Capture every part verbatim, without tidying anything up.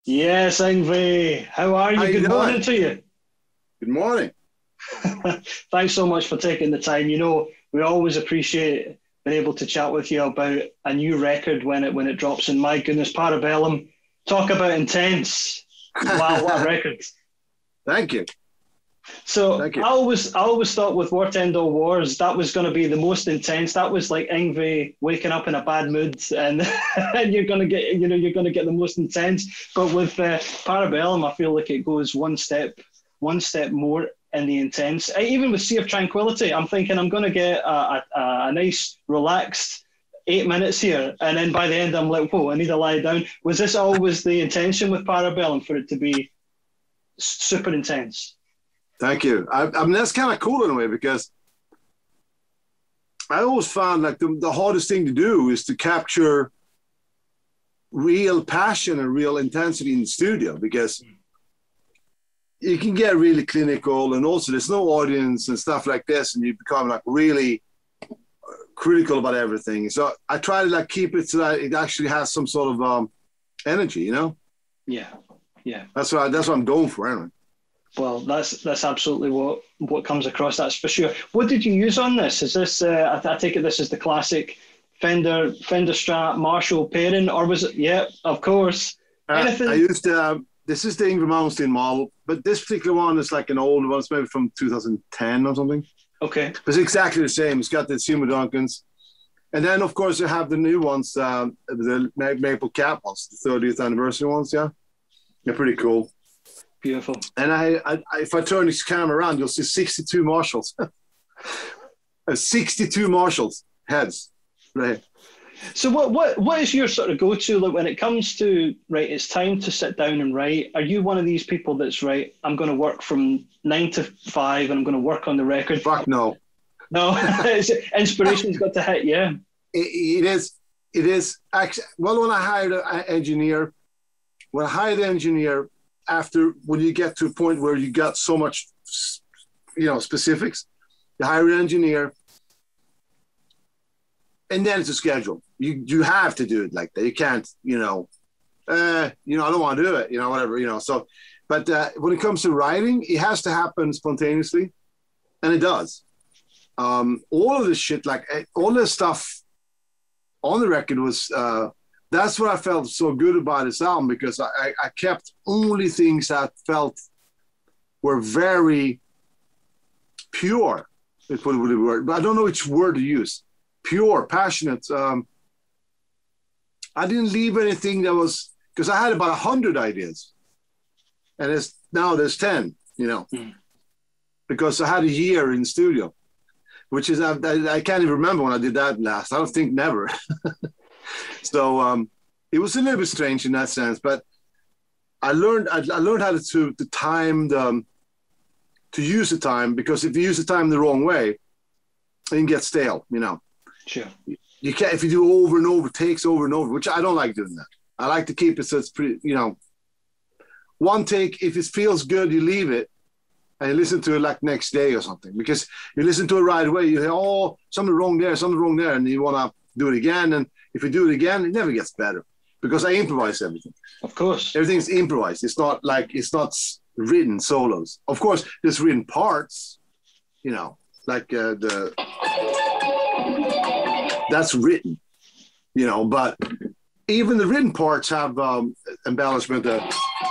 Yes, Yngwie. How are How you? you Good morning doing? to you. Good morning. Thanks so much for taking the time. You know, we always appreciate being able to chat with you about a new record when it when it drops. And my goodness, Parabellum. Talk about intense. Wow, what a record. Thank you. So Thank I you. always I always thought with War to End All Wars that was going to be the most intense. That was like Yngwie waking up in a bad mood, and, and you're going to get you know you're going to get the most intense. But with uh, Parabellum, I feel like it goes one step one step more in the intense. Uh, Even with Sea of Tranquility, I'm thinking I'm going to get a, a, a nice relaxed eight minutes here, and then by the end I'm like, whoa, I need to lie down. Was this always the intention with Parabellum for it to be super intense? Thank you. I, I mean, that's kind of cool in a way because I always found like the, the hardest thing to do is to capture real passion and real intensity in the studio because you can get really clinical and also there's no audience and stuff like this and you become like really critical about everything. So I try to like keep it so that it actually has some sort of um, energy, you know? Yeah, yeah. That's what I, that's what I'm going for anyway. Well, that's that's absolutely what what comes across. That's for sure. What did you use on this? Is this? Uh, I, I take it this is the classic Fender Fender Strat Marshall pairing, or was it? Yeah, of course. Uh, Anything? I used uh, this is the Yngwie Malmsteen model, but this particular one is like an old one. It's maybe from two thousand ten or something. Okay. But it's exactly the same. It's got the Seymour Duncans. And then, of course, you have the new ones, um, the Maple Cap ones, the thirtieth anniversary ones, yeah? They're pretty cool. Beautiful. And I, I, if I turn this camera around, you'll see sixty-two Marshalls. sixty-two Marshalls heads. Right. So what what what is your sort of go-to like when it comes to right? It's time to sit down and write. Are you one of these people that's right? I'm going to work from nine to five, and I'm going to work on the record. Fuck no. No, inspiration's got to hit. Yeah. It, it is. It is actually. Well, when I hired an engineer, when I hired an engineer. After when you get to a point where you got so much, you know, specifics, you hire an engineer, and then it's a schedule. You you have to do it like that. You can't, you know, uh, you know, I don't want to do it, you know, whatever, you know. So, but uh, when it comes to writing, it has to happen spontaneously, and it does. Um, all of this shit, like all this stuff on the record was. Uh, That's what I felt so good about this album because I, I kept only things that felt were very pure. That's what the word, but I don't know which word to use. Pure, passionate. Um, I didn't leave anything that was because I had about a hundred ideas, and it's now there's ten. You know, mm. because I had a year in studio, which is I, I, I can't even remember when I did that last. I don't think never. So um, it was a little bit strange in that sense, but I learned I, I learned how to to, to time the um, to use the time because if you use the time the wrong way, it can get stale. You know, sure. You can't if you do over and over takes over and over, which I don't like doing that. I like to keep it so it's pretty. You know, one take if it feels good, you leave it and you listen to it like next day or something because you listen to it right away. You say, oh, something wrong there, something wrong there, and you want to do it again and. If we do it again, it never gets better because I improvise everything. Of course. Everything's improvised. It's not like, it's not written solos. Of course, there's written parts, you know, like uh, the, that's written, you know, but even the written parts have um, embellishment. Uh,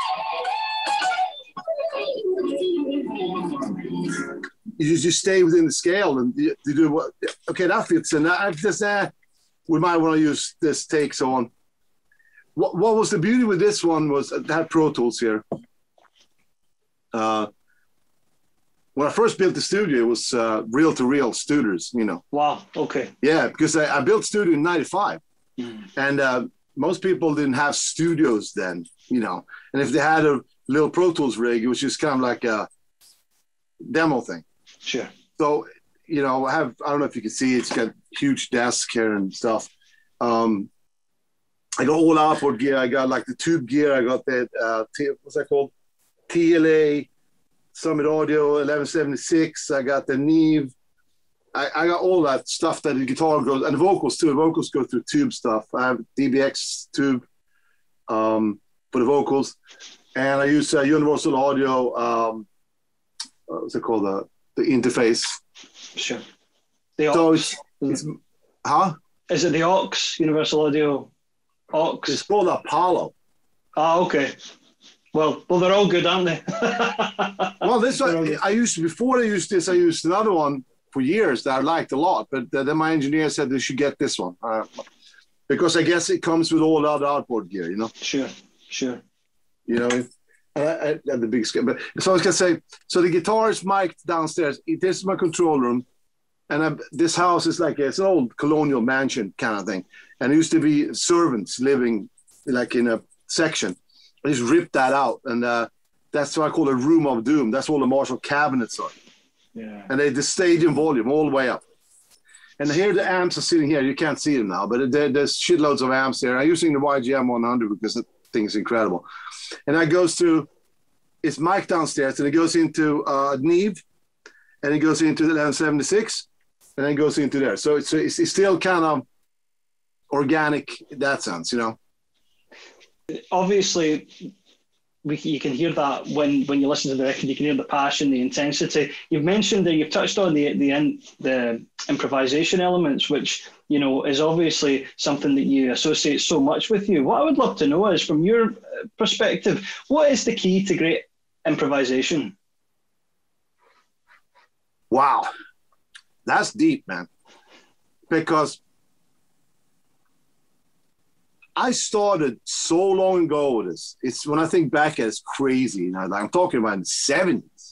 you just you stay within the scale and you, you do what, okay, that fits in. That, that's that. We might want to use this take so on. What, what was the beauty with this one was it had Pro Tools here. Uh, when I first built the studio, it was uh, reel-to-reel Studers, you know. Wow, okay. Yeah, because I, I built studio in ninety-five. Mm. And uh, most people didn't have studios then, you know. And if they had a little Pro Tools rig, it was just kind of like a demo thing. Sure. So, you know, I have, I don't know if you can see, it's got huge desk here and stuff. Um, I got all outboard gear. I got like the tube gear. I got that, uh, T, what's that called? T L A, Summit Audio, eleven seventy-six. I got the Neve. I, I got all that stuff that the guitar goes, and the vocals too. The vocals go through tube stuff. I have D B X tube. Um, for the vocals, and I use uh, Universal Audio. Um, what's it called? The the interface. Sure. The so aux. it's, it's huh? Is it the aux? Universal Audio aux? It's called Apollo. Ah, okay. Well, well, they're all good, aren't they? Well, this one, I used before I used this. I used another one for years that I liked a lot, but uh, then my engineer said they should get this one uh, because I guess it comes with all the other outboard gear, you know. Sure, sure. You know, I, I, I had the big scale. But so I was gonna say, so the guitar is mic'd downstairs. It is my control room, and I, this house is like it's an old colonial mansion kind of thing, and it used to be servants living like in a section. I just ripped that out, and uh, that's what I call a room of doom. That's all the Marshall cabinets are. Yeah. And they the stage and volume all the way up. And here the amps are sitting here. You can't see them now, but there, there's shitloads of amps there. I'm using the Y G M one hundred because the thing is incredible. And that goes to, it's mic downstairs, and it goes into uh, Neve, and it goes into the eleven seventy-six, and then it goes into there. So it's, it's, it's still kind of organic in that sense, you know. Obviously, we, you can hear that when, when you listen to the record. You can hear the passion, the intensity. You've mentioned that you've touched on the the in, the improvisation elements, which you know is obviously something that you associate so much with you. What I would love to know is, from your perspective, what is the key to great improvisation? Wow, that's deep, man. Because I started so long ago with this. It's when I think back, it's crazy. You know, like I'm talking about in the seventies,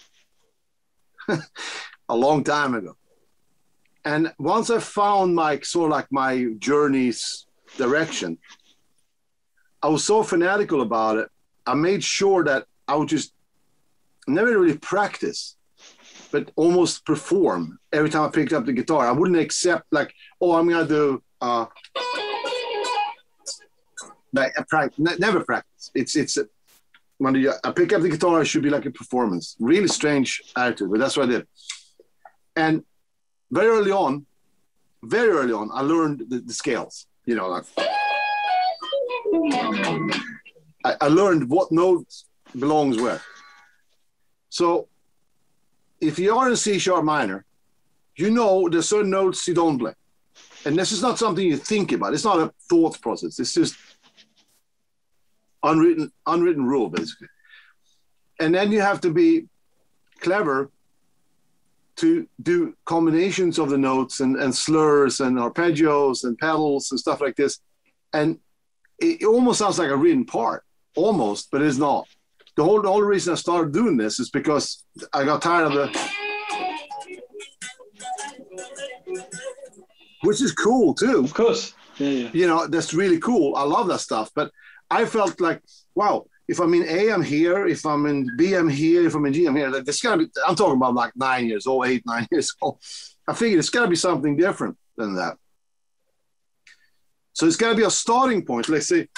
a long time ago. And once I found my sort of like my journey's direction, I was so fanatical about it. I made sure that I would just never really practice, but almost perform every time I picked up the guitar. I wouldn't accept like, oh, I'm gonna do. Uh, Like I practice, never practice. It's it's when you, I pick up the guitar, it should be like a performance. Really strange attitude, but that's what I did. And very early on, very early on, I learned the, the scales. You know, like I, I learned what notes belongs where. So if you are in C sharp minor, you know there's certain notes you don't play, and this is not something you think about. It's not a thought process. It's just Unwritten, unwritten rule, basically. And then you have to be clever to do combinations of the notes and, and slurs and arpeggios and pedals and stuff like this. And it, it almost sounds like a written part, almost, but it's not. The whole, the whole reason I started doing this is because I got tired of the, which is cool too. Of course. Yeah, yeah. You know, that's really cool. I love that stuff. But I felt like, wow, if I'm in A, I'm here. If I'm in B, I'm here. If I'm in G, I'm here. There's gotta be, I'm talking about like nine years old, eight, nine years old. I figured it's got to be something different than that. So it's got to be a starting point. Let's say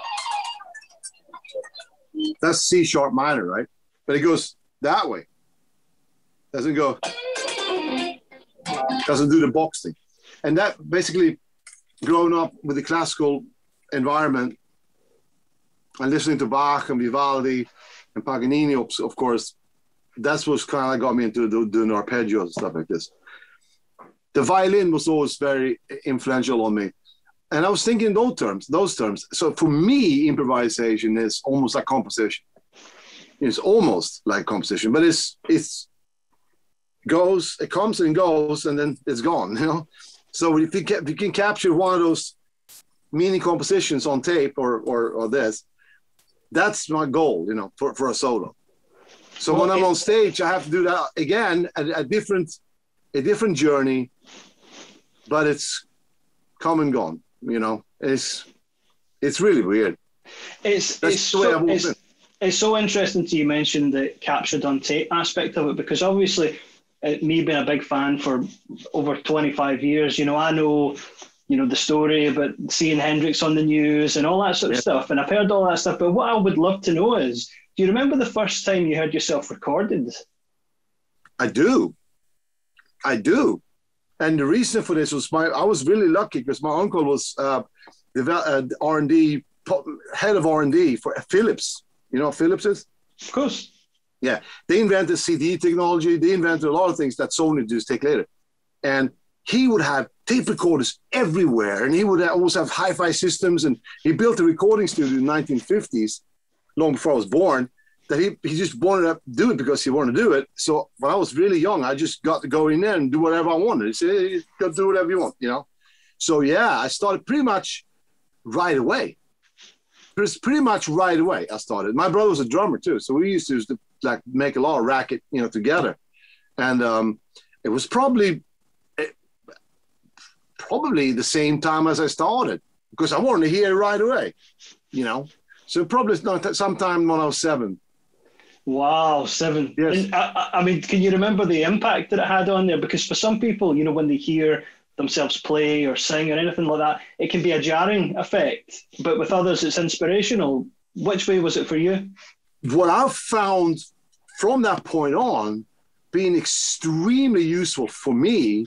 that's C sharp minor, right? But it goes that way. Doesn't go, doesn't do the box thing. And that basically, growing up with the classical environment, and listening to Bach and Vivaldi and Paganini, of course, that's what kind of got me into doing arpeggios and stuff like this. The violin was always very influential on me. And I was thinking in those terms, those terms. So for me, improvisation is almost like composition. It's almost like composition, but it's it's goes, it comes and goes, and then it's gone, you know? So if you, can, if you can capture one of those mini compositions on tape or, or, or this, that's my goal, you know, for, for a solo. So well, when I'm on stage, I have to do that again, a, a different, a different journey, but it's come and gone, you know. It's it's really weird. It's that's it's the way so, I've it's, been. It's so interesting to you mention the captured on tape aspect of it, because obviously, uh, me being a big fan for over twenty-five years, you know, I know. You know, the story about seeing Hendrix on the news and all that sort of yeah. stuff. And I've heard all that stuff. But what I would love to know is, do you remember the first time you heard yourself recorded? I do. I do. And the reason for this was my, I was really lucky because my uncle was uh, the uh, R and D head of R and D for Philips. You know what Philips is? Of course. Yeah, they invented C D technology. They invented a lot of things that Sony does take later. And he would have tape recorders everywhere, and he would always have hi-fi systems. And he built a recording studio in the nineteen fifties, long before I was born, that he, he just wanted to do it because he wanted to do it. So when I was really young, I just got to go in there and do whatever I wanted. He said, hey, go do whatever you want, you know? So yeah, I started pretty much right away. Pretty much right away I started. My brother was a drummer too, so we used to like make a lot of racket, you know, together. And um, it was probably it, probably the same time as I started, because I wanted to hear it right away, you know. So probably not sometime when I was seven. Wow, seven. Yes. And I, I mean, can you remember the impact that it had on there? Because for some people, you know, when they hear themselves play or sing or anything like that, it can be a jarring effect. But with others, it's inspirational. Which way was it for you? What I've found from that point on being extremely useful for me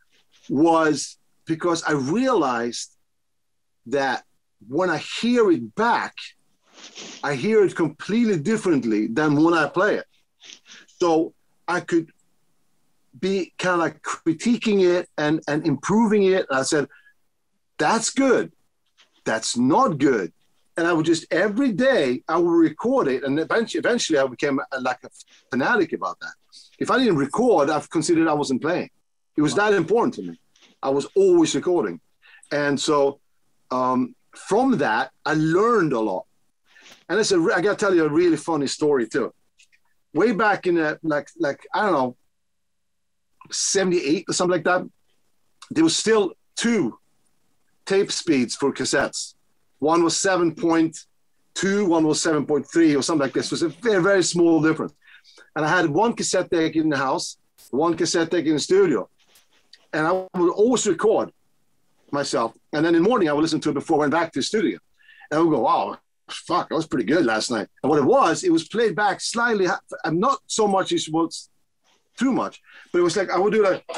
was because I realized that when I hear it back, I hear it completely differently than when I play it. So I could be kind of like critiquing it and, and improving it. And I said, that's good. That's not good. And I would just, every day I would record it. And eventually, eventually I became a, like a fanatic about that. If I didn't record, I've considered I wasn't playing. It was that important to me. I was always recording. And so um, from that, I learned a lot. And it's a, I got to tell you a really funny story too. Way back in a, like, like, I don't know, seventy-eight or something like that, there was still two tape speeds for cassettes. One was seven point two, one was seven point three or something like this. It was a very, very small difference. And I had one cassette deck in the house, one cassette deck in the studio. And I would always record myself. And then in the morning, I would listen to it before I went back to the studio. And I would go, wow, fuck, that was pretty good last night. And what it was, it was played back slightly, and not so much as was too much, but it was like, I would do like,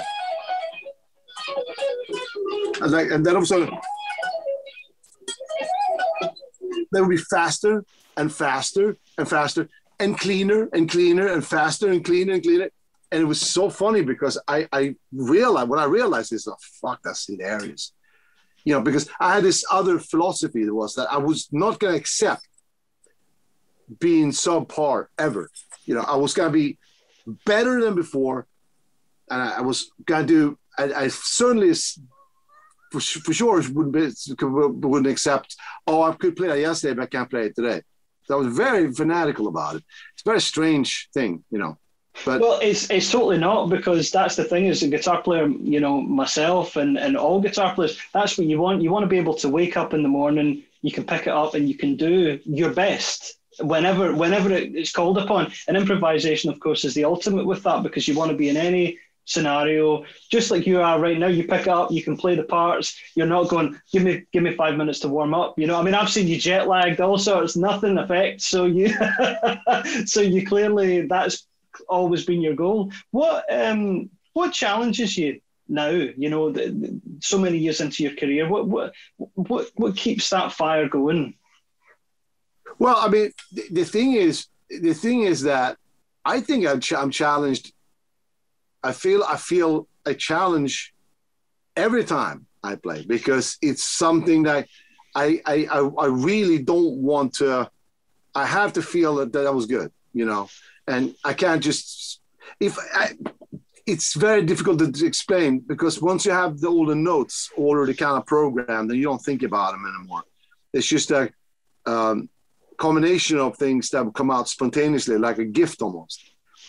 and like, and then all of a sudden, they would be faster and faster and faster and cleaner and cleaner and faster and cleaner and cleaner. And it was so funny because I, I realized, when I realized this, oh, fuck, that's hilarious. You know, because I had this other philosophy that was that I was not going to accept being subpar ever. You know, I was going to be better than before. And I, I was going to do, I, I certainly, for, for sure, wouldn't, be, wouldn't accept, oh, I could play that yesterday, but I can't play it today. So I was very fanatical about it. It's a very strange thing, you know. But well, it's it's totally not, because that's the thing, as a guitar player, you know, myself and, and all guitar players, that's what you want. You want to be able to wake up in the morning, you can pick it up and you can do your best whenever whenever it's called upon. And improvisation, of course, is the ultimate with that, because you want to be in any scenario, just like you are right now. You pick it up, you can play the parts. You're not going, give me give me five minutes to warm up. You know, I mean, I've seen you jet lagged, all sorts, nothing affects. So you, so you clearly, that's always been your goal. What um what challenges you now, you know, the, the, so many years into your career? What what what what keeps that fire going? Well, I mean, the, the thing is, the thing is that I think I'm, ch- I'm challenged. I feel I feel a challenge every time I play, because it's something that I I I, I really don't want to. I have to feel that that was good, you know. And I can't just, if I, it's very difficult to explain, because once you have the, all the notes already kind of programmed, then you don't think about them anymore. It's just a um, combination of things that will come out spontaneously, like a gift almost.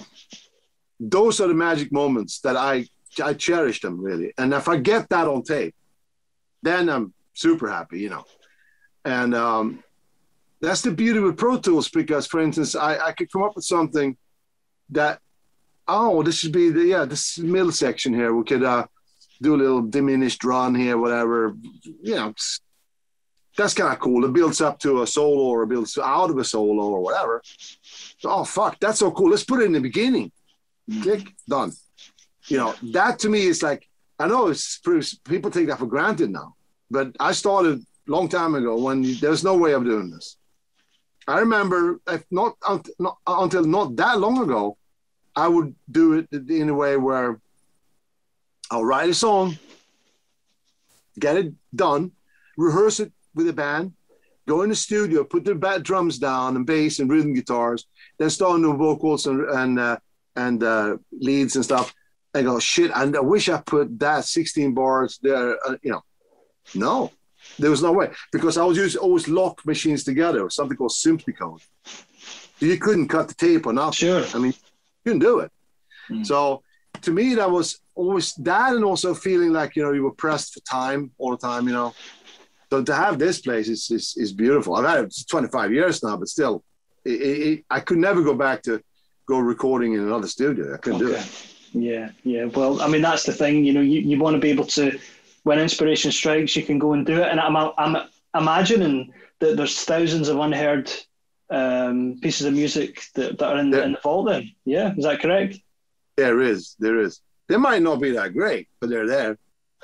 Those are the magic moments that I, I cherish them, really. And if I get that on tape, then I'm super happy, you know. And, um, that's the beauty with Pro Tools, because, for instance, I, I could come up with something that, oh, this should be the, yeah, this middle section here. We could uh, do a little diminished run here, whatever. You know, that's kind of cool. It builds up to a solo, or it builds out of a solo, or whatever. So, oh, fuck, that's so cool. Let's put it in the beginning. Click, done. You know, that to me is like, I know it's pretty, people take that for granted now, but I started long time ago when there's no way of doing this. I remember, if not, not until not that long ago, I would do it in a way where I'll write a song, get it done, rehearse it with a band, go in the studio, put the bass drums down and bass and rhythm guitars, then start on the vocals and and uh, and uh, leads and stuff. And go, shit, and I wish I put that sixteen bars there. Uh, you know, no, there was no way, because I was using always lock machines together, something called Simplicone. You couldn't cut the tape or nothing. Sure. I mean, you couldn't do it. Mm. So to me, that was always that, and also feeling like, you know, you were pressed for time all the time, you know. So to have this place is is, is beautiful. I've had it twenty-five years now, but still, it, it, I could never go back to go recording in another studio. I couldn't okay. do it. Yeah, yeah. Well, I mean, that's the thing. You know, you, you want to be able to, when inspiration strikes, you can go and do it. And I'm I'm imagining that there's thousands of unheard um, pieces of music that, that are in, yeah. in the vault. Then, yeah, is that correct? There is, there is. They might not be that great, but they're there.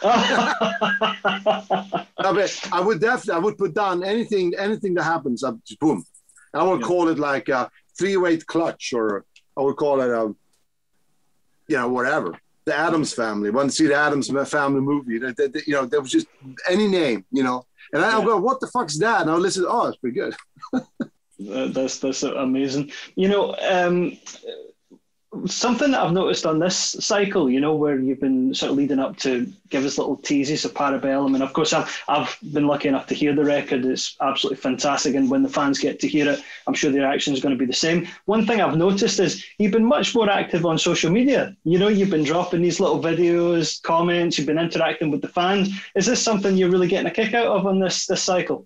I, mean, I would definitely, I would put down anything, anything that happens. Up, boom. I would yeah. call it like a three-weight clutch, or I would call it a, you know, whatever. The Addams Family. When you see the Addams Family movie, that, that, you know, there was just any name, you know. And I, I'll go, what the fuck's that? And I'll listen. Oh, it's pretty good. uh, that's that's amazing. You know. Um, Something that I've noticed on this cycle, you know, where you've been sort of leading up to give us little teases of Parabellum, and of course I've, I've been lucky enough to hear the record. It's absolutely fantastic, and when the fans get to hear it, I'm sure the reaction is going to be the same. One thing I've noticed is you've been much more active on social media. You know, you've been dropping these little videos, comments, you've been interacting with the fans. Is this something you're really getting a kick out of on this this cycle?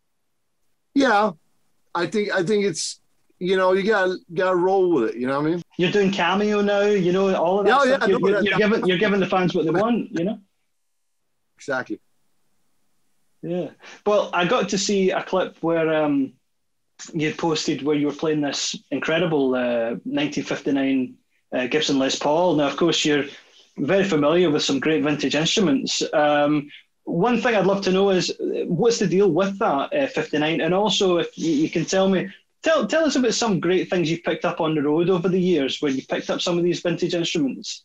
Yeah, I think I think it's, you know, you gotta gotta roll with it. You know what I mean? You're doing Cameo now. You know, all of that. Yeah, stuff. yeah. You're, No, you're, that, you're giving you're giving the fans what they want. You know. Exactly. Yeah. Well, I got to see a clip where um, you posted where you were playing this incredible uh, nineteen fifty-nine uh, Gibson Les Paul. Now, of course, you're very familiar with some great vintage instruments. Um, one thing I'd love to know is what's the deal with that uh, fifty-nine, and also if you, you can tell me. Tell tell us about some great things you've picked up on the road over the years, where you picked up some of these vintage instruments.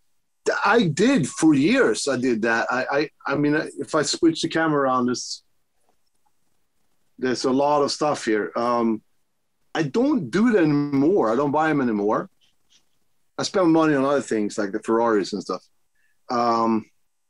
I did for years. I did that. I I, I mean, if I switch the camera around, there's there's a lot of stuff here. Um, I don't do it anymore. I don't buy them anymore. I spend money on other things like the Ferraris and stuff. Um,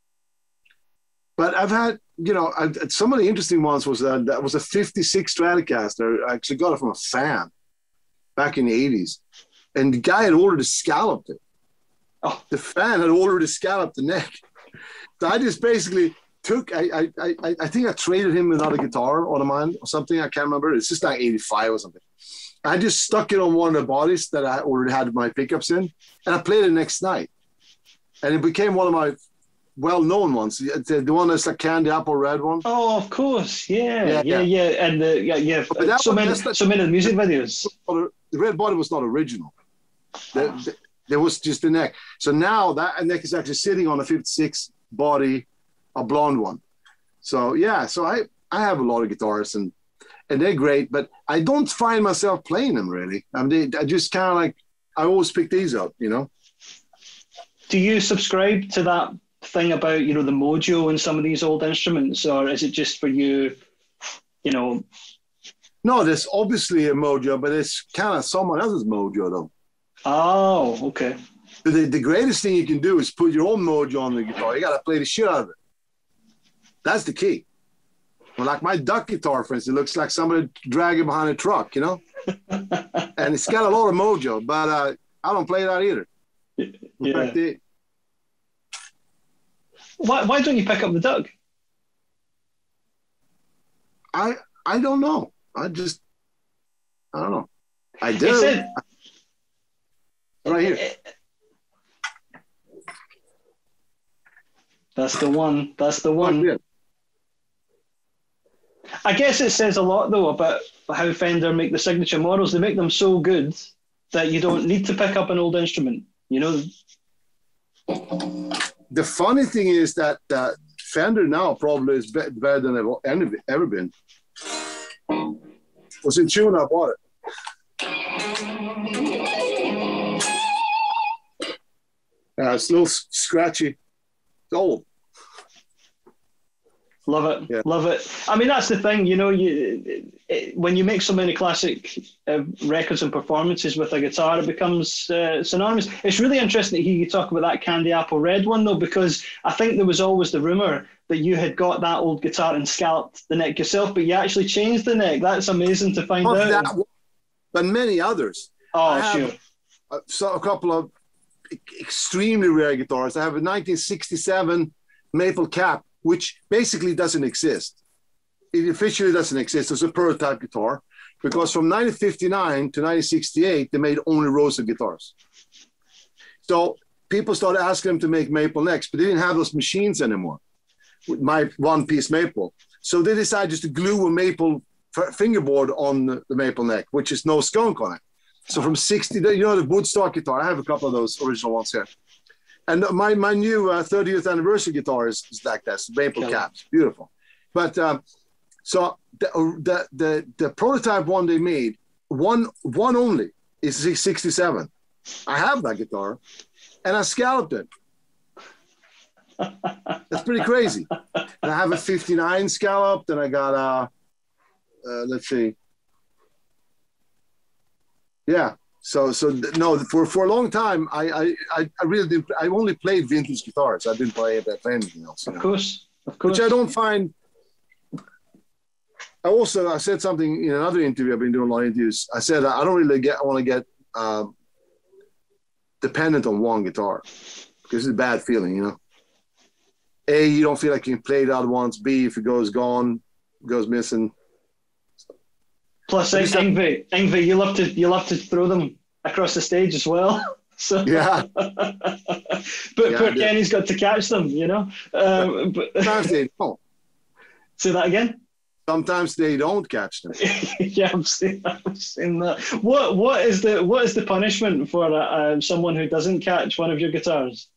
but I've had, you know, I, some of the interesting ones was that that was a fifty-six Stratocaster. I actually got it from a fan back in the eighties. And the guy had already scalloped it. Oh, the fan had already scalloped the neck. So I just basically took, I I I, I think I traded him another guitar on mine or something. I can't remember. It's just like eighty-five or something. I just stuck it on one of the bodies that I already had my pickups in, and I played it next night. And it became one of my well-known ones, the, the one that's like candy apple red one. Oh, of course, yeah, yeah, yeah, yeah. and the, yeah, yeah. So many, not, so many music videos. The red body was not original. The, the, there was just the neck. So now that neck is actually sitting on a fifty-six body, a blonde one. So yeah, so I I have a lot of guitars and and they're great, but I don't find myself playing them really. I mean, they, I just kind of like I always pick these up, you know. Do you subscribe to that thing about, you know, the Mojo and some of these old instruments, or is it just for you, you know? No, there's obviously a Mojo, but it's kind of someone else's Mojo though. Oh, okay. The, the greatest thing you can do is put your own Mojo on the guitar. You got to play the shit out of it. That's the key. Well, like my duck guitar, for instance, it looks like somebody dragging behind a truck, you know? And it's got a lot of Mojo, but uh, I don't play that either. Yeah. Fact, it, Why, why don't you pick up the duck? I I don't know. I just, I don't know. I do. Said, right here. That's the one. That's the one. I guess it says a lot, though, about how Fender make the signature models. They make them so good that you don't need to pick up an old instrument, you know? The funny thing is that uh, Fender now probably is be- better than ever, ever ever been. It was in tune, I bought it. Uh, it's a little scratchy. It's old. Love it, yeah. love it. I mean, that's the thing, you know. You it, when you make so many classic uh, records and performances with a guitar, it becomes uh, synonymous. It's really interesting to hear you talk about that Candy Apple Red one, though, because I think there was always the rumor that you had got that old guitar and scalloped the neck yourself, but you actually changed the neck. That's amazing to find Not out. That one, but many others. Oh, I have sure. A, so a couple of extremely rare guitars. I have a nineteen sixty-seven maple cap, which basically doesn't exist. It officially doesn't exist. It's a prototype guitar, because from nineteen fifty-nine to nineteen sixty-eight, they made only Rosa guitars. So people started asking them to make maple necks, but they didn't have those machines anymore with my one-piece maple. So they decided just to glue a maple f- fingerboard on the, the maple neck, which is no skunk on it. So from sixty, you know, the Woodstock guitar, I have a couple of those original ones here. And my my new uh, thirtieth anniversary guitar is, is like this, maple Cool. caps, beautiful. But um, so the, the the the prototype one they made, one one only, is sixty-seven. I have that guitar, and I scalloped it. That's pretty crazy. And I have a fifty-nine scalloped, and I got a, uh, let's see. Yeah. So, so no, for, for a long time, I, I, I really didn't, I only played vintage guitars. I didn't play, play anything else. Of know? course, of course. Which I don't find, I also, I said something in another interview, I've been doing a lot of interviews. I said, I don't really get, I want to get um, dependent on one guitar, because it's a bad feeling, you know. A, you don't feel like you can play the other ones. B, if it goes gone, goes missing. Plus, Yngwie, Yngwie, you love to you love to throw them across the stage as well. So yeah, but yeah, poor Kenny's got to catch them, you know. Um, but sometimes they don't. Say that again. Sometimes they don't catch them. Yeah, I've seen that. I've seen that. What what is the what is the punishment for uh, someone who doesn't catch one of your guitars?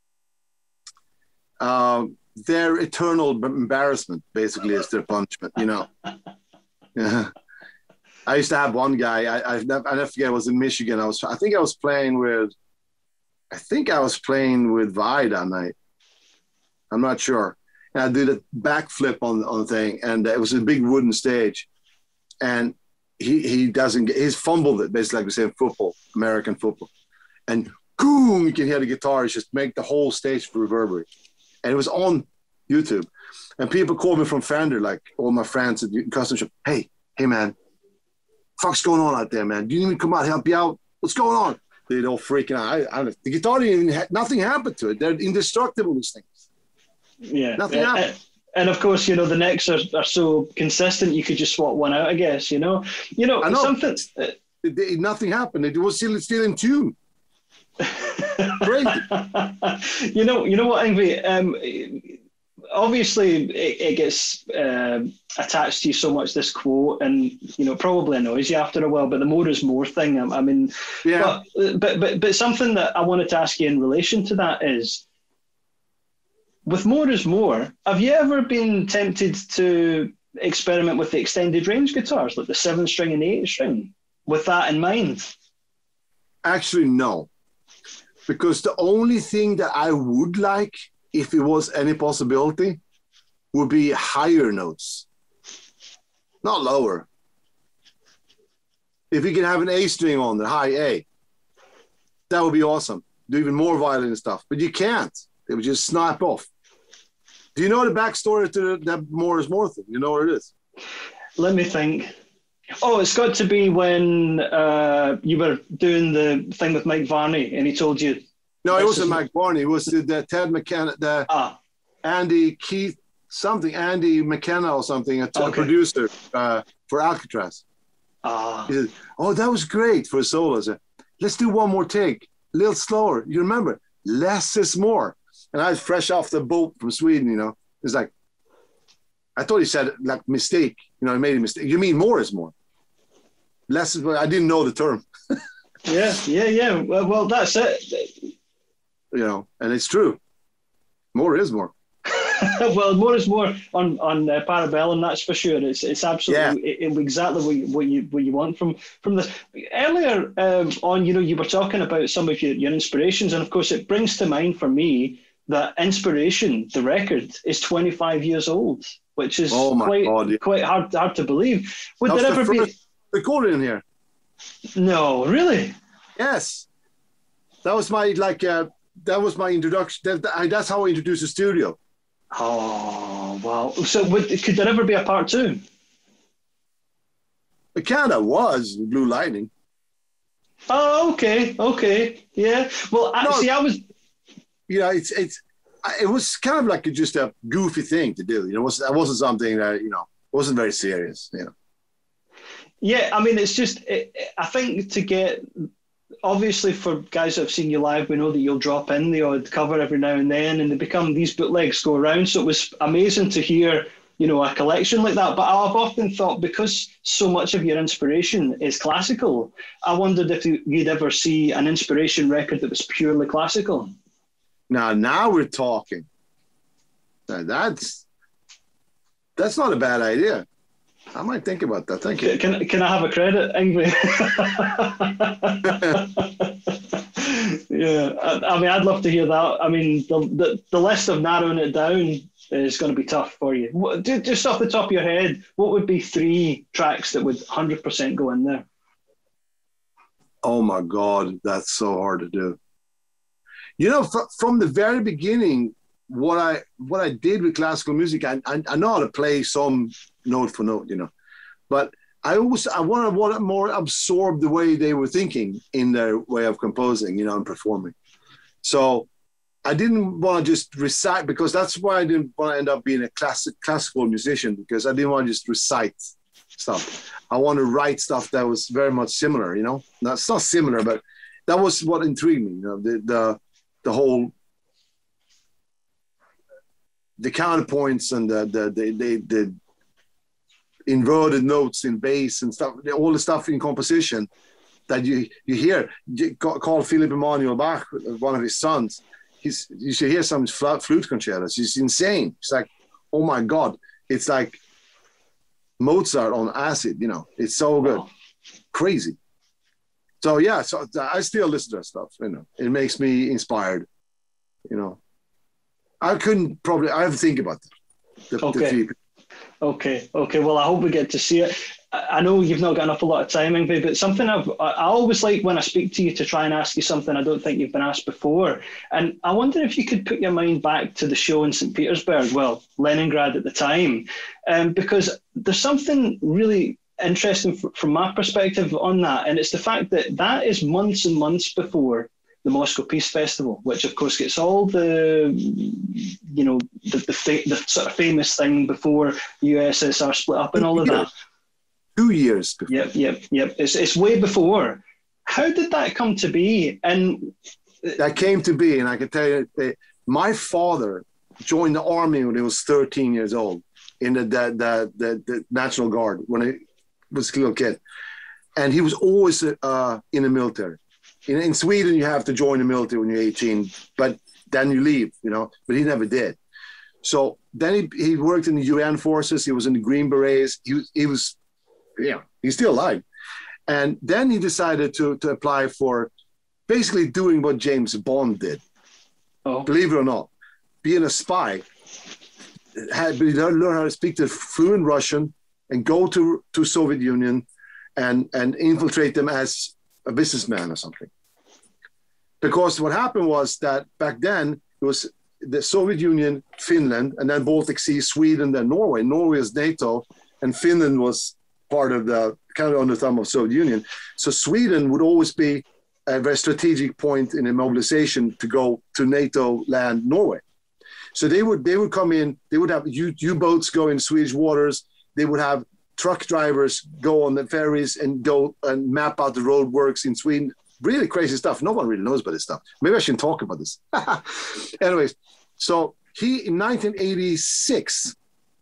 Um, their eternal embarrassment, basically, is their punishment. You know. Yeah. I used to have one guy. I I never, I never forget. It was in Michigan. I was. I think I was playing with. I think I was playing with Vi that night. I'm not sure. And I did a backflip on on the thing, and it was a big wooden stage. And he he doesn't. Get, he's fumbled it, basically like we say in football, American football. And boom, you can hear the guitarist just make the whole stage reverberate. And it was on YouTube. And people called me from Fender, like all my friends at custom shop. Hey, hey man. Fuck's going on out there, man? Do you need me to come out and help you out? What's going on? They're all freaking out. I, I, the guitar didn't even ha- nothing happened to it. They're indestructible, these things. Yeah. Nothing uh, happened. And of course, you know, the necks are, are so consistent, you could just swap one out, I guess, you know. You know, I know. something... Uh, it, it, nothing happened. It was still, still in tune. Crazy. you know, you know what, Yngwie? Um, obviously, it, it gets uh, attached to you so much, this quote, and you know, probably annoys you after a while. But the more is more thing. I, I mean, yeah. But, but but but something that I wanted to ask you in relation to that is, with more is more. Have you ever been tempted to experiment with the extended range guitars, like the seven string and the eight string, with that in mind? Actually, no. Because the only thing that I would like, if it was any possibility, would be higher notes, not lower. If you can have an A string on the high A, that would be awesome. Do even more violin stuff, but you can't. They would just snap off. Do you know the backstory to the, that more is more thing? You know what it is? Let me think. Oh, it's got to be when uh, you were doing the thing with Mike Varney and he told you. No, it wasn't Mike Varney. It was the, the Ted McKenna, the ah. Andy Keith, something, Andy McKenna or something, a, t- okay. a producer uh, for Alcatraz. Ah. He said, oh, that was great for a solo. I said, let's do one more take, a little slower. You remember, less is more. And I was fresh off the boat from Sweden, you know. It's like, I thought he said like mistake, you know, he made a mistake. You mean more is more? Less is more. I didn't know the term. yeah, yeah, yeah. Well, well, that's it. You know, and it's true. More is more. Well, more is more on on uh, Parabellum, that's for sure. It's it's absolutely yeah. it, it, exactly what you, what you what you want from from this. Earlier um, on, you know, you were talking about some of your, your inspirations, and of course, it brings to mind for me that Inspiration, the record, is twenty-five years old, which is oh my quite God, yeah. quite hard hard to believe. Would That's there ever the be recording in here? No, really? Yes, that was my like. Uh, That was my introduction. That, that, that's how I introduced the studio. Oh, wow. So would, could there ever be a part two? It kind of was Blue Lightning. Oh, okay. Okay. Yeah. Well, actually, no, I was... You know, it's, it's, it was kind of like a, just a goofy thing to do. You know, it wasn't, it wasn't something that, you know, wasn't very serious, you know. Yeah, I mean, it's just, it, I think to get... Obviously, for guys that have seen you live, we know that you'll drop in the odd cover every now and then, and they become, these bootlegs go around. So it was amazing to hear, you know, a collection like that. But I've often thought, because so much of your inspiration is classical, I wondered if you'd ever see an Inspiration record that was purely classical. Now, now we're talking. Now that's that's not a bad idea. I might think about that. Thank you. Can can I have a credit, Yngwie? Yeah, I, I mean, I'd love to hear that. I mean, the, the the list of narrowing it down is going to be tough for you. What, just off the top of your head, what would be three tracks that would one hundred percent go in there? Oh my God, that's so hard to do. You know, fr- from the very beginning, what I what I did with classical music, I, I I know how to play some note for note, you know, but I always I want to want to more absorb the way they were thinking in their way of composing, you know, and performing. So I didn't want to just recite, because that's why I didn't want to end up being a classic classical musician, because I didn't want to just recite stuff. I want to write stuff that was very much similar, you know. That's not similar, but that was what intrigued me, you know, the the the whole. The counterpoints and the the the, the, the inverted notes in bass and stuff, all the stuff in composition that you you hear. Call Philip Emanuel Bach, one of his sons. He's you should hear some flute concertos. It's insane. It's like, oh my God, it's like Mozart on acid. You know, it's so good, wow. Crazy. So yeah, so I still listen to that stuff. You know, it makes me inspired. You know. I couldn't probably, I have to think about that. The, okay. The okay. Okay. Well, I hope we get to see it. I know you've not got an awful lot of time, Yngwie, but something I've, I always like when I speak to you to try and ask you something I don't think you've been asked before. And I wonder if you could put your mind back to the show in Saint Petersburg, well, Leningrad at the time, um, because there's something really interesting f- from my perspective on that. And it's the fact that that is months and months before the Moscow Peace Festival, which of course gets all the, you know, the the, fa- the sort of famous thing before the U S S R split up and all of that. Two years before. Yep, yep, yep. It's it's way before. How did that come to be? And that came to be, and I can tell you, that my father joined the army when he was thirteen years old in the the the, the, the National Guard when he was a little kid, and he was always uh, in the military. In, in Sweden, you have to join the military when you're eighteen, but then you leave, you know, but he never did. So then he, he worked in the U N forces. He was in the Green Berets. He, he was, yeah, he's still alive. And then he decided to, to apply for basically doing what James Bond did. Oh. Believe it or not, being a spy, had he learned how to speak the fluent Russian and go to, to Soviet Union and, and infiltrate them as a businessman or something. Because what happened was that back then it was the Soviet Union, Finland, and then Baltic Sea, Sweden, then Norway. Norway is NATO, and Finland was part of the kind of on the thumb of Soviet Union. So Sweden would always be a very strategic point in a mobilization to go to NATO land Norway. So they would they would come in. They would have U, U-boats go in Swedish waters. They would have truck drivers go on the ferries and go and map out the roadworks in Sweden. Really crazy stuff. No one really knows about this stuff. Maybe I shouldn't talk about this. Anyways, so he, in nineteen eighty-six,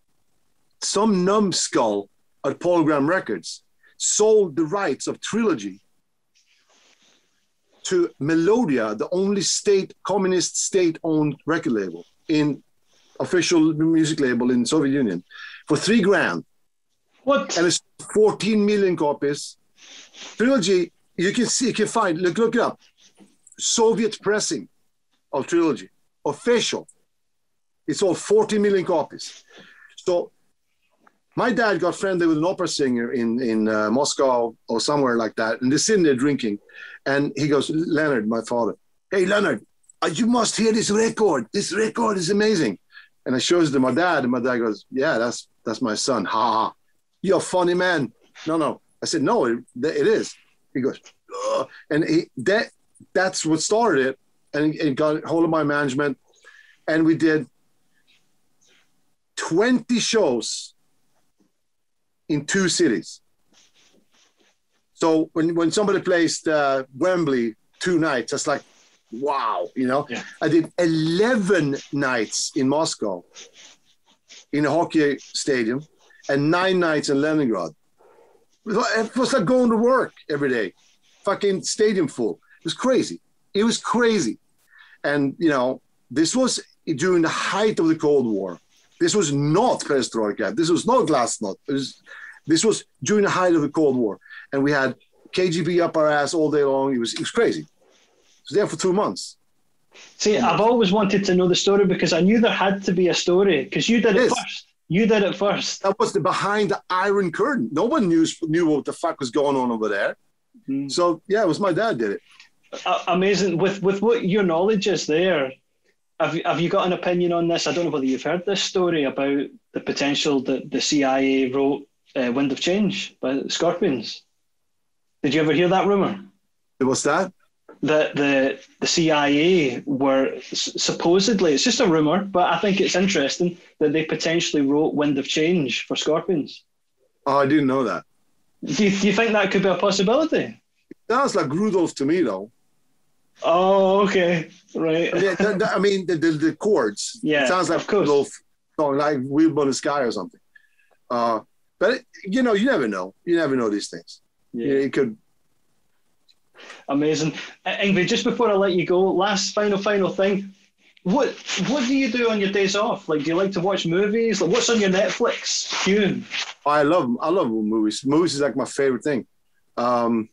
some numbskull at Polygram Records sold the rights of Trilogy to Melodia, the only state, communist state-owned record label in official music label in Soviet Union, for three grand. What? And it's fourteen million copies. Trilogy, you can see, you can find, look, look it up. Soviet pressing of Trilogy, official. It's all forty million copies. So my dad got friendly with an opera singer in, in uh, Moscow or somewhere like that. And they're sitting there drinking. And he goes, Leonard, my father, hey, Leonard, uh, you must hear this record. This record is amazing. And I shows it to my dad. And my dad goes, yeah, that's that's my son. Ha ha. You're a funny man. No, no. I said, no, it, it is. He goes, ugh. And he, that that's what started it. And it got hold of my management. And we did twenty shows in two cities. So when, when somebody plays uh, Wembley two nights, that's like, wow, you know. Yeah. I did eleven nights in Moscow in a hockey stadium and nine nights in Leningrad. It was like going to work every day. Fucking stadium full. It was crazy. It was crazy. And, you know, this was during the height of the Cold War. This was not perestroika. This was not glasnost. It was, this was during the height of the Cold War. And we had K G B up our ass all day long. It was, it was crazy. I was there for two months. See, I've always wanted to know the story because I knew there had to be a story because you did it, it first. You did it first. That was the behind the Iron Curtain. No one knew, knew what the fuck was going on over there. Mm. So, yeah, it was my dad did it. Uh, amazing. With with what your knowledge is there, have you, have you got an opinion on this? I don't know whether you've heard this story about the potential that the C I A wrote uh, Wind of Change by the Scorpions. Did you ever hear that rumour? What's that? That the, the C I A were supposedly, it's just a rumour, but I think it's interesting that they potentially wrote Wind of Change for Scorpions. Oh, I didn't know that. Do you, do you think that could be a possibility? It sounds like Rudolph to me, though. Oh, okay. Right. I mean, the, the, I mean, the, the, the chords. Yeah, it sounds like Rudolph song, like Wheel in the Sky or something. Uh, but, it, you know, you never know. You never know these things. Yeah. It could... Amazing. Uh, Yngwie, just before I let you go, last final, final thing. What what do you do on your days off? Like, do you like to watch movies? Like, what's on your Netflix queue? I love I love movies. Movies is like my favorite thing. Um,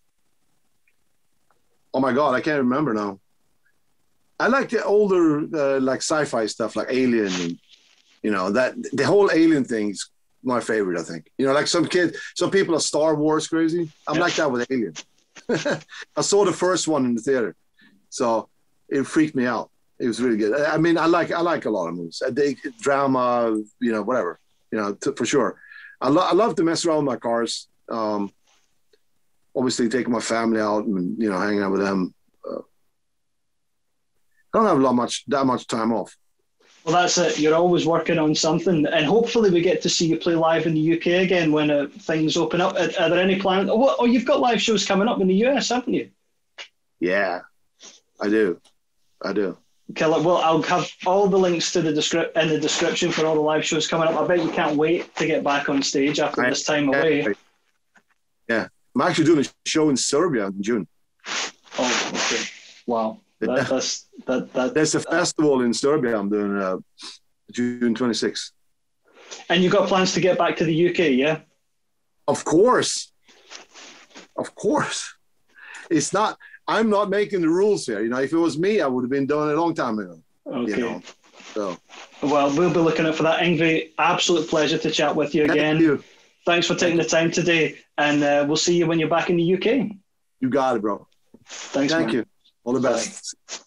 oh my God, I can't remember now. I like the older uh, like sci-fi stuff, like Alien, and you know that the whole Alien thing is my favorite. I think you know, like some kid, some people are Star Wars crazy. I'm yeah. like that with Alien. I saw the first one in the theater, so it freaked me out. It was really good. I mean, I like I like a lot of movies. I dig drama, you know, whatever, you know, t- for sure. I, lo- I love to mess around with my cars. Um, obviously, taking my family out and you know, hanging out with them. Uh, I don't have a lot much that much time off. Well, that's it. You're always working on something, and hopefully we get to see you play live in the U K again when uh, things open up. Are, are there any plans? Oh, oh, you've got live shows coming up in the U S, haven't you? Yeah, I do. I do. Killer. Well, I'll have all the links to the descrip- in the description for all the live shows coming up. I bet you can't wait to get back on stage after I, this time yeah, away. Yeah, I'm actually doing a show in Serbia in June. Oh, okay. Wow. That, that's, that, that, There's a festival in Serbia I'm doing uh, June twenty-sixth. And you got plans to get back to the U K, yeah? Of course. Of course. It's not, I'm not making the rules here. You know, if it was me, I would have been doing it a long time ago. Okay. You know, so. Well, we'll be looking out for that. Yngwie, absolute pleasure to chat with you again. Thank you. Thanks for taking the time today. And uh, we'll see you when you're back in the U K. You got it, bro. Thanks, Thank man. you. All the best. Bye.